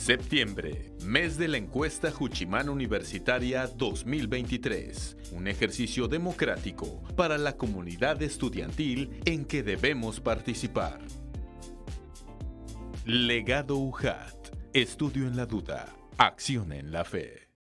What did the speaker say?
Septiembre, mes de la encuesta Juchimán Universitaria 2023, un ejercicio democrático para la comunidad estudiantil en que debemos participar. Legado UJAT, estudio en la duda, acción en la fe.